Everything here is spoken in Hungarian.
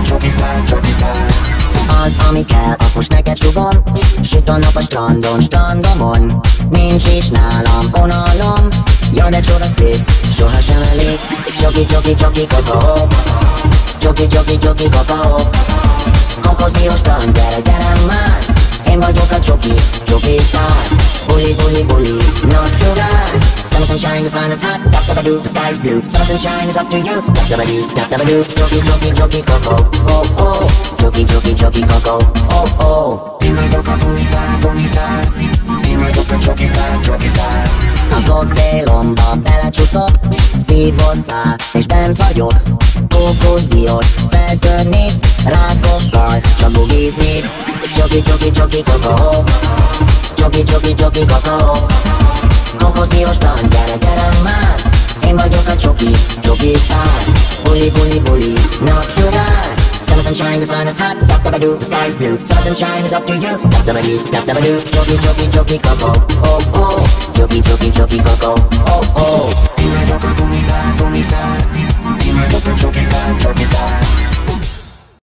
Az, ami kell, azt most neked sugom. Süt a nap a strandon, strandomon. Nincs is nálam unalom. Jaj, de csoda szép, sohasem elég. Csoki, csoki, csoki, kakaó. Csoki, csoki, csoki, kakaó. Kokozni a strand, gyere, gyere már. Én vagyok a csoki, csoki sztár. Buli, buli, buli, napsugár. Summer sunshine, the sun is hot, dap-dap-a-doo, the sky is blue. Summer sunshine is up to you, dap-dap-a-doo, dap-dap-a-doo. Csoki, csoki, csoki, kakó, oh, oh. Csoki, csoki, csoki, kakó, oh, oh. Én vagyok a buli sztár, buli sztár. Én vagyok a csoki sztár, csoki sztár. A koktélomba belecsúszok, szívhosszá, és bent vagyok. Kókuszdiót feltörni, rákokkal csak bugizni. Csoki, csoki, csoki, kakaó. Csoki, csoki, csoki, kakaó. Kokozni a strand, gyere, gyere már. Én vagyok a csoki, csoki sztár. Buli, buli, buli, napsugár. Summer sunshine, the sun is hot, dap-dap-a-doo, the sky is blue. Summer sunshine is up to you, dap-dap-a-doo, dap-dap-a-doo. Csoki, czoki, czoki, kakó, oh, oh. Czoki, czoki, czoki, kakó, oh, oh.